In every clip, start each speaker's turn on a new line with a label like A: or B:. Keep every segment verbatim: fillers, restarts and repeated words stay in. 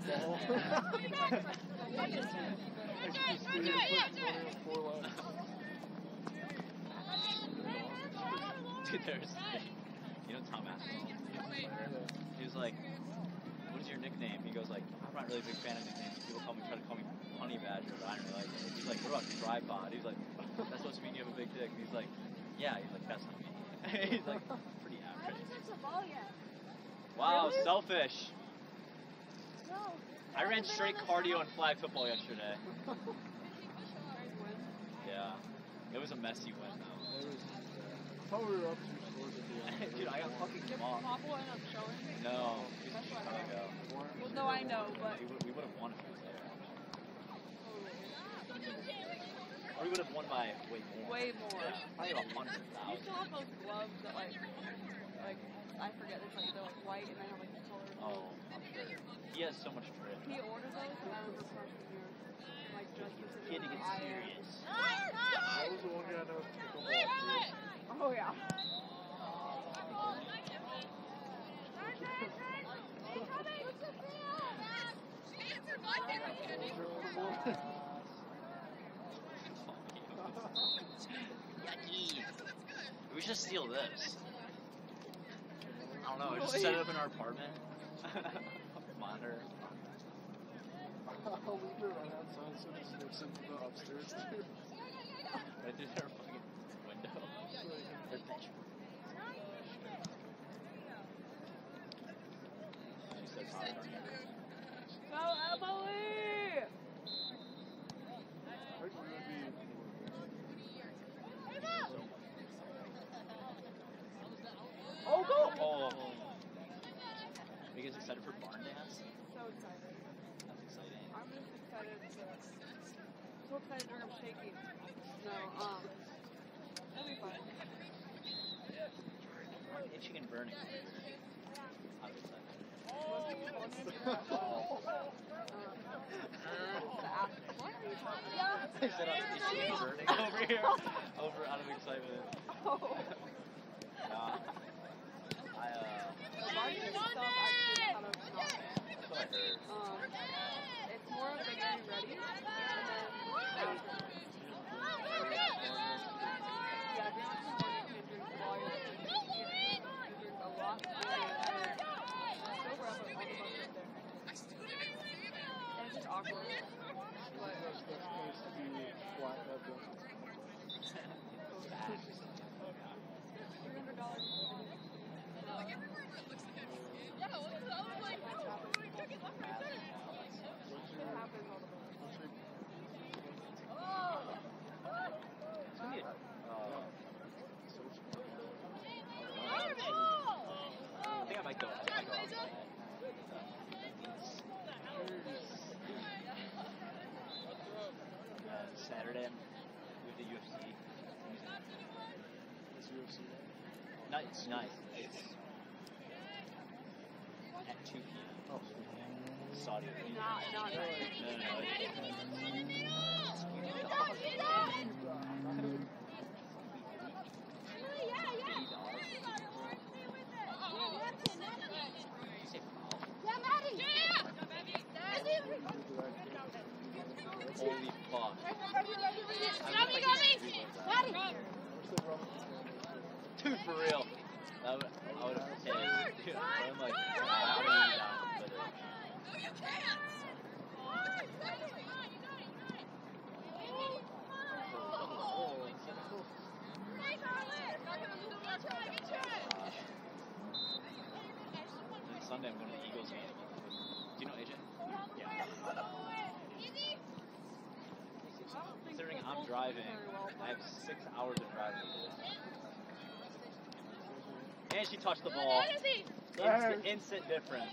A: ball.
B: Dude, there's, you know Tom Aspinall? He was like, what is your nickname? He goes like, I'm not really a big fan of nicknames. People call me, try to call me Honey Badger, but I don't really like it. He's like, what about Tripod? He's like, that's supposed to mean you have a big dick. And he's like, yeah. He's like, that's not me. He's like, pretty average.
C: I haven't touched the ball yet.
B: Wow,
C: Really?
B: selfish.
C: No.
B: I ran straight cardio and flag football yesterday. Yeah. It was a messy win, though.
A: It was, probably we were up two scores at the end.
B: Dude, I got fucking
D: Did
B: mocked.
D: Popple end up showing?
B: No. He's
D: That's
B: from
D: what I
B: Chicago.
D: Well, no, I know, but...
B: We would, we would have won if he was there. Or we would have won by way more.
D: Way more.
B: Yeah, probably about one hundred
D: You
B: thousand.
D: still have those gloves that, like, like, I forget, it's like, they're like white and they have like the colors.
B: Oh, I'm sure. He has so much drip.
D: He ordered those and I remember freshman year, like, just
B: He had to get serious.
A: That was the one guy that was pickleball.
D: Oh, yeah.
B: Yucky. We should steal this. I don't know, just set it up in our apartment. Monitor.
A: I'll leave it right outside so it just snips into the upstairs too.
B: Right through their fucking window. Their bench. She says hi.
D: Go, Emily!
A: Like, we're gonna be...
D: Oh, go!
B: Oh. Are you guys excited for barn dance?
D: So excited.
B: That's exciting.
D: I'm just excited to... So excited during shaking. No, um... That'll be fun.
B: I'm itching and burning. I'm excited. I said I'm itching and burning over here. Over out of excitement.
D: Oh.
B: Nah. I, uh...
D: The marketing stuff actually kind of not bad.
B: That's what I heard.
D: Um, it's more of the getting ready, and then um, yeah, if you're not someone who can drink while you're like, you drink a lot, and then sober up all the buses there. And it's just awkward. But
A: That's, that's nice to be flat up there.
D: three hundred dollars.
A: What's
D: It
A: your...
D: happens all the time.
A: What's your...
B: It's gonna be a, uh, I think I might go. I think I might go outside. Uh, Saturday with the U F C.
A: What's U F C?
B: Not tonight. It's at two p m
A: Oh.
B: Saudi Arabia.
D: Not, not
B: No,
D: really.
B: no, no. Holy fuck. Dude, for real. That would, I would have paid. Dude, I'm like, I would have down with it. And Sunday I'm going to the Eagles game. Do you know A J? Yeah. Considering I'm driving, I have six hours of driving to do. And she touched the ball. Instant, instant difference.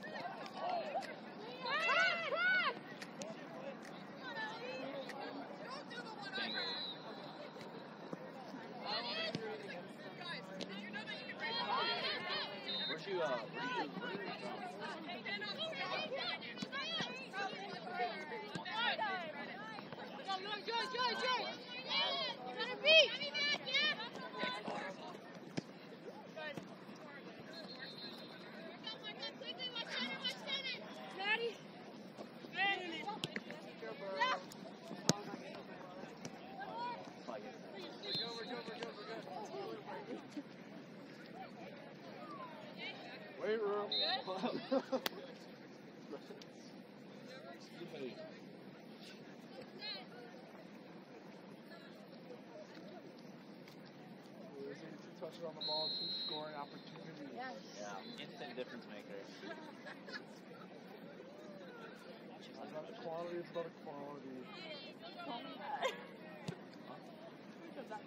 B: Where'd you, uh, where do you, where do you from?
A: Touches on the ball, two scoring opportunities.
C: Yes.
B: Yeah, instant difference maker.
A: It's not about the quantity, it's about the quality.
D: Call me that. Who said that?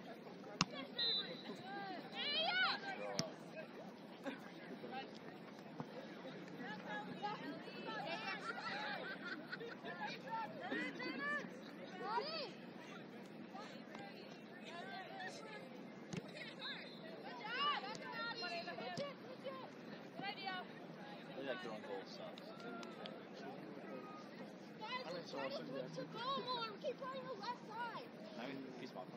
B: Really like throwing goal sucks.
A: I mean, so also, yeah, it's
C: Go more. Keep playing the left side.
B: I mean, he's popcorn.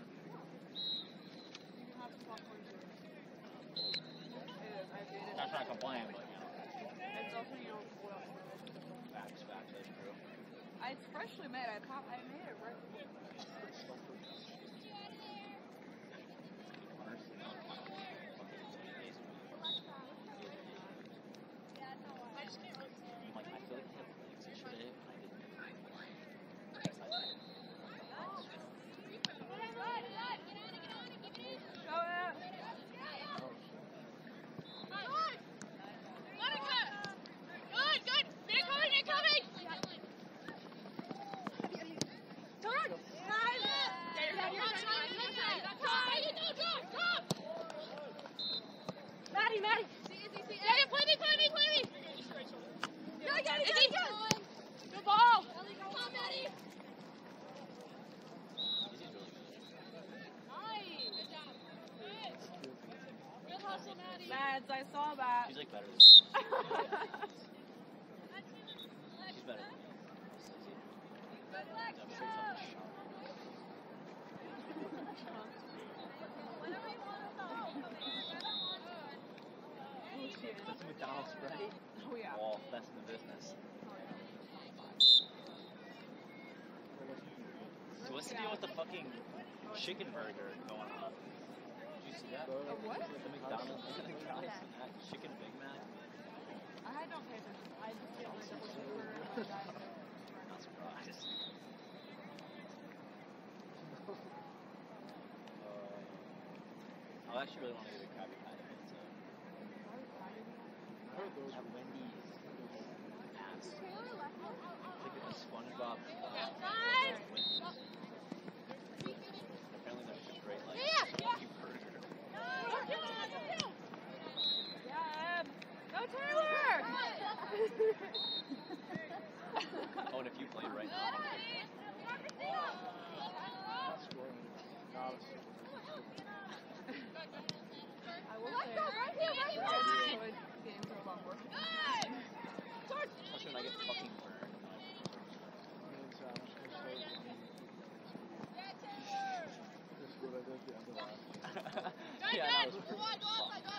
D: Have popcorn too. It is. I did it.
B: Not trying to complain, but you know,
D: It's also you know what?
B: facts, facts, that's true.
D: It's freshly made. I pop. I made it right.
B: I'm like, I feel like he had legs yesterday, and I didn't.
D: Go out.
C: Maddie, Maddie. Yeah, yeah, play me, play me, play me. Yeah, yeah, yeah, yeah. Good ball. Come on, Maddie. Nice. Good job. Good. Good hustle, Maddie.
D: Lads, I saw that.
B: She's like better than me. She's better than me.
C: Good luck,
B: I'm sure it's on the shot.
C: Whenever you want to go.
B: That's McDonald's ready?
D: Oh yeah.
B: Oh, best in the business. So what's the deal with the fucking chicken burger going on? Did you see that?
D: A what?
B: The McDonald's the McDonald's Mac, chicken Big Mac.
D: I don't pay attention. I just get my double cheeseburger and my diet Coke.
B: Not surprised. Uh, I actually really want to get a Krabby Patty pizza.
A: I heard those
B: At
A: were
B: Wendy's. Ass. Like a SpongeBob.
C: Guys!
B: Wendy's. Apparently they're just great, like,
C: Yeah, yeah.
B: spongy burger.
D: Yeah, Em. Go Taylor!
B: Oh, and if you played right now,
A: not scoring. Not a single.
D: I will
C: Let's
D: say,
C: go, right here, right here.
D: I enjoyed games a lot more.
B: especially when I get fucking burned.
A: Me and Sam just gonna start running. This is what I did at the end of last.
B: Yeah, that was pretty fun.